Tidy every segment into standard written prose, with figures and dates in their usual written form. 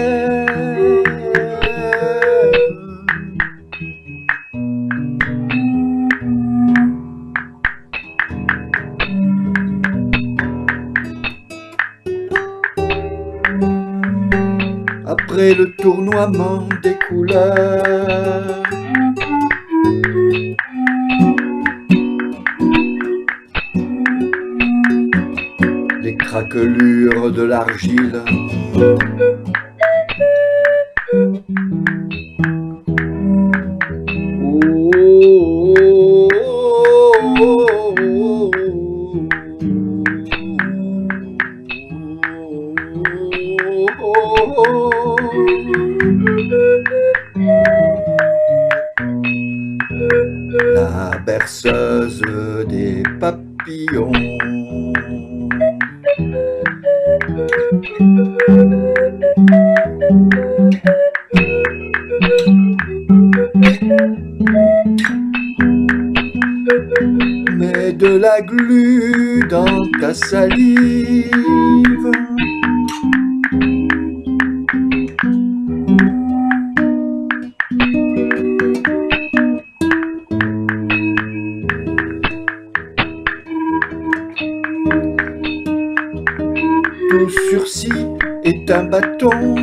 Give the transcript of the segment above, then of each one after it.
Après le tournoiement des couleurs, les craquelures de l'argile, la berceuse des papillons, mets de la glu dans ta salive, Tout sursis est un bâton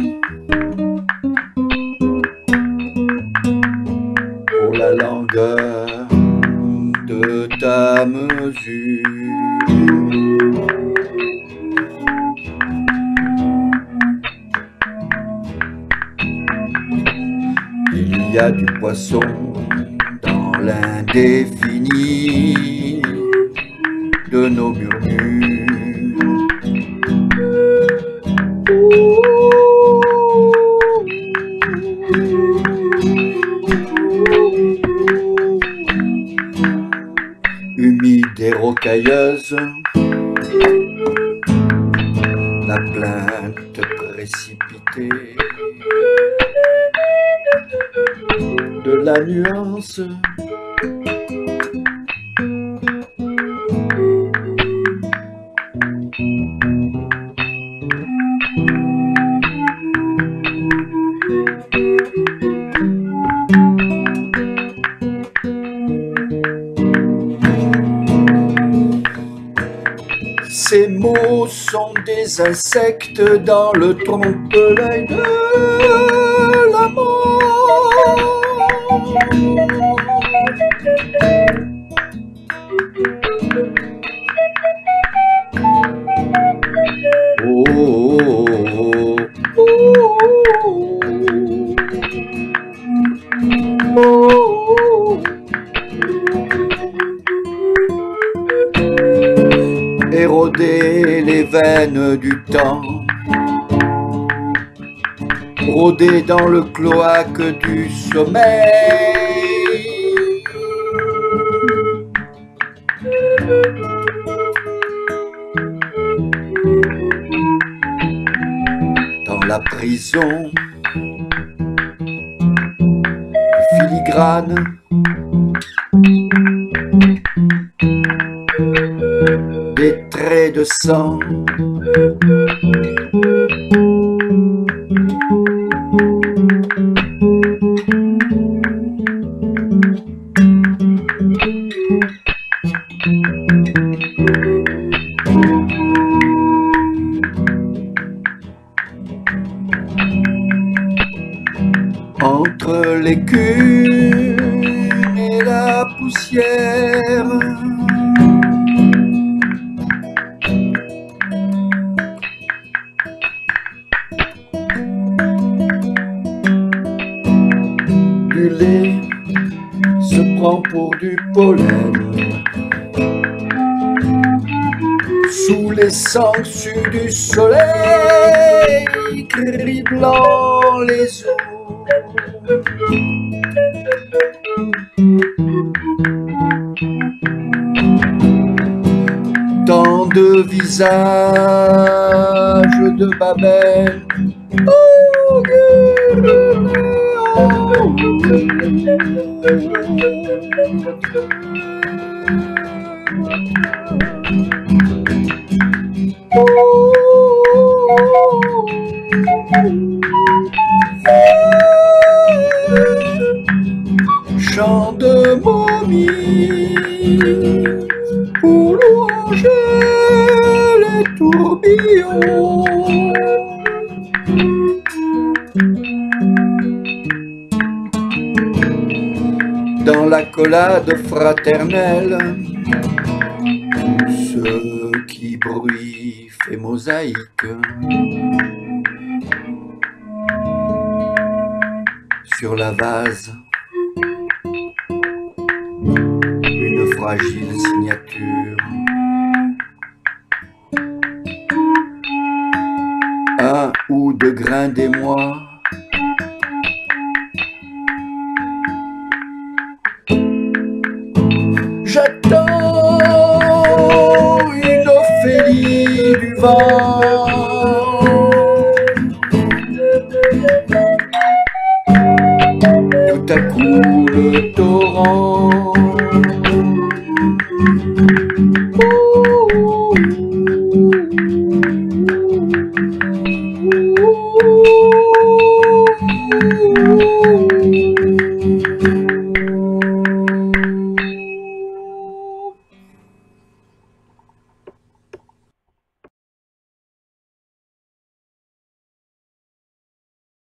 pour la langueur de ta mesure. Il y a du poisson dans l'indéfini de nos murmures. Humide et rocailleuse, la plainte précipitée de la nuance, ces mots sont des insectes dans le trompe-l'œil de l'amour. Oh, oh, oh, oh, oh. Éroder les veines du temps, rôder dans le cloaque du sommeil, dans la prison filigrane des traits de sang, entre l'écume et la poussière. Du lait se prend pour du pollen, sous les sangsues du soleil, criblant les eaux. Tant de visages de Babel, Chant de momie pour louanger les tourbillons. Dans l'accolade fraternelle, ce qui bruit fait mosaïque. Sur la vase, une fragile signature. Un ou deux grains d'émoi. J'attends une Ophélie du vent. Tout à coup le torrent